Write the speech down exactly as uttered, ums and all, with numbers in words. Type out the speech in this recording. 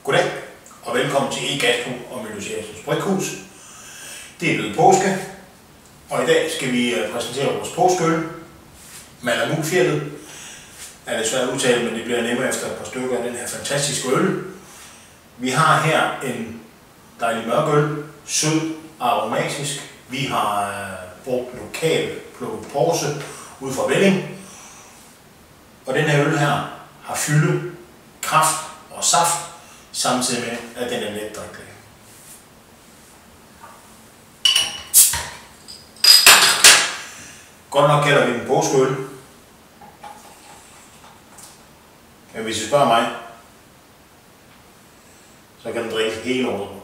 Goddag og velkommen til E-Gastro og Melusias Bryghus. Det er blevet påske, og i dag skal vi præsentere vores påskeøl, Malamutfjeldet. Er det svært at udtale, men det bliver nemmere efter et par stykker af den her fantastiske øl. Vi har her en dejlig mørk øl, sød og aromatisk. Vi har brugt lokal plukket porse ud fra Velling. Og den her øl her har fylde, kraft og saft, samtidig med, at den er let drikkelig. Godt nok kalder vi den påskeøl. Men hvis I spørger mig, så kan den drikkes hele året.